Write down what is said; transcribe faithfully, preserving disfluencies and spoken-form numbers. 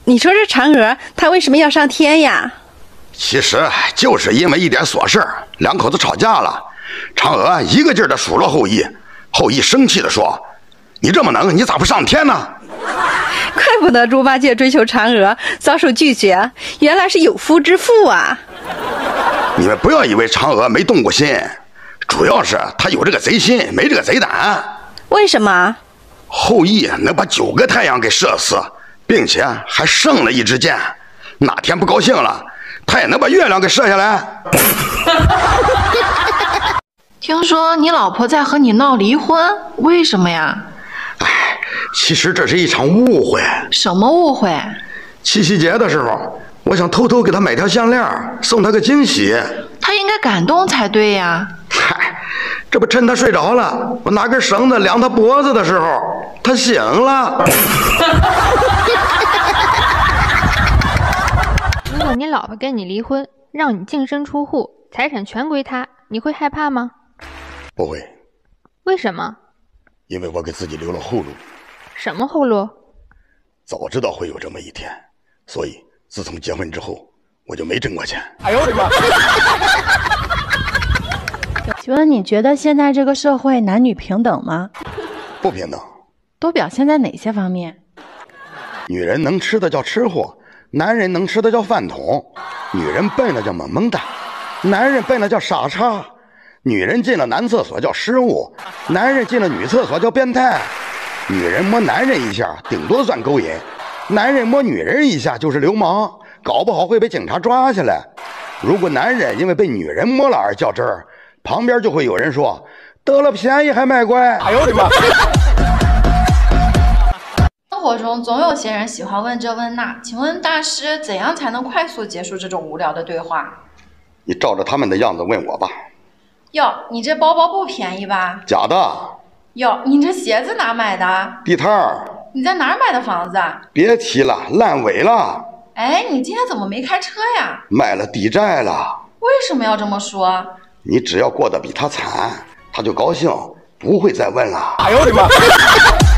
你说这嫦娥她为什么要上天呀？ 其实就是因为一点琐事，两口子吵架了。嫦娥一个劲儿的数落后羿，后羿生气的说：“你这么能，你咋不上天呢？” 怪不得猪八戒追求嫦娥遭受拒绝，原来是有夫之妇啊！ 你们不要以为嫦娥没动过心，主要是她有这个贼心，没这个贼胆。 为什么？ 后羿能把九个太阳给射死，并且还剩了一支箭，哪天不高兴了，他也能把月亮给射下来。 听说你老婆在和你闹离婚，为什么呀？ 哎，其实这是一场误会。 什么误会？ 七夕节的时候，我想偷偷给她买条项链，送她个惊喜。 她应该感动才对呀。 嗨，这不趁她睡着了，我拿根绳子量她脖子的时候，她醒了。 如果你老婆跟你离婚，让你净身出户，财产全归她，你会害怕吗？ 不会。 为什么？ 因为我给自己留了后路。 什么后路？ 早知道会有这么一天，所以自从结婚之后，我就没挣过钱。 哎呦我的妈！ 请问你觉得现在这个社会男女平等吗？ 不平等。 都表现在哪些方面？ 女人能吃的叫吃货，男人能吃的叫饭桶。女人笨的叫萌萌哒，男人笨的叫傻叉。女人进了男厕所叫失误，男人进了女厕所叫变态。女人摸男人一下顶多算勾引，男人摸女人一下就是流氓，搞不好会被警察抓下来。如果男人因为被女人摸了而较真儿，旁边就会有人说得了便宜还卖乖。 哎呦我的妈！ 生活中总有些人喜欢问这问那，请问大师怎样才能快速结束这种无聊的对话？ 你照着他们的样子问我吧。 哟，你这包包不便宜吧？ 假的。 哟，你这鞋子哪买的？ 地摊儿。 你在哪儿买的房子？ 别提了，烂尾了。 哎，你今天怎么没开车呀？ 卖了地债了。 为什么要这么说？ 你只要过得比他惨，他就高兴，不会再问了。 哎呦我的妈！